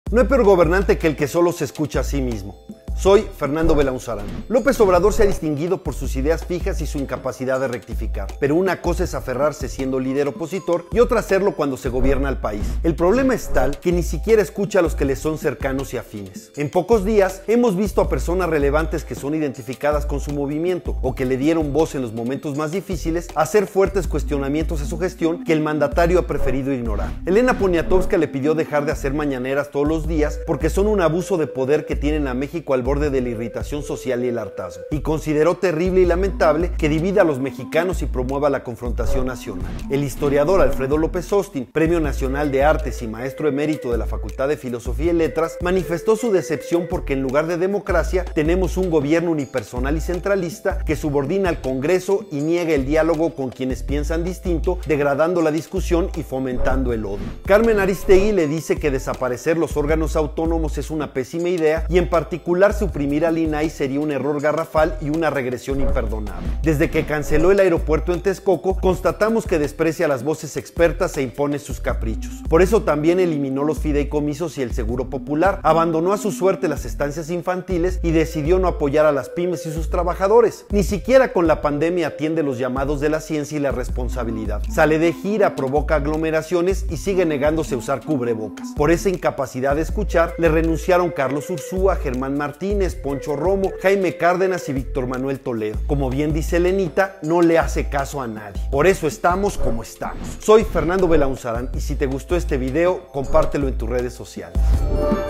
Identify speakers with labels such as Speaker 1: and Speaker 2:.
Speaker 1: No hay peor gobernante que el que solo se escucha a sí mismo. Soy Fernando Belaunzarán. López Obrador se ha distinguido por sus ideas fijas y su incapacidad de rectificar. Pero una cosa es aferrarse siendo líder opositor y otra hacerlo cuando se gobierna al país. El problema es tal que ni siquiera escucha a los que le son cercanos y afines. En pocos días hemos visto a personas relevantes que son identificadas con su movimiento o que le dieron voz en los momentos más difíciles hacer fuertes cuestionamientos a su gestión que el mandatario ha preferido ignorar. Elena Poniatowska le pidió dejar de hacer mañaneras todos los días porque son un abuso de poder que tienen a México al borde de la irritación social y el hartazgo, y consideró terrible y lamentable que divida a los mexicanos y promueva la confrontación nacional. El historiador Alfredo López Austin, Premio Nacional de Artes y maestro emérito de la Facultad de Filosofía y Letras, manifestó su decepción porque en lugar de democracia tenemos un gobierno unipersonal y centralista que subordina al Congreso y niega el diálogo con quienes piensan distinto, degradando la discusión y fomentando el odio. Carmen Aristegui le dice que desaparecer los órganos autónomos es una pésima idea y en particular suprimir al INAI sería un error garrafal y una regresión imperdonable. Desde que canceló el aeropuerto en Texcoco, constatamos que desprecia a las voces expertas e impone sus caprichos. Por eso también eliminó los fideicomisos y el seguro popular, abandonó a su suerte las estancias infantiles y decidió no apoyar a las pymes y sus trabajadores. Ni siquiera con la pandemia atiende los llamados de la ciencia y la responsabilidad. Sale de gira, provoca aglomeraciones y sigue negándose a usar cubrebocas. Por esa incapacidad de escuchar, le renunciaron Carlos Ursúa, Germán Martínez, Poncho Romo, Jaime Cárdenas y Víctor Manuel Toledo. Como bien dice Elenita, no le hace caso a nadie. Por eso estamos como estamos. Soy Fernando Belaunzarán y si te gustó este video, compártelo en tus redes sociales.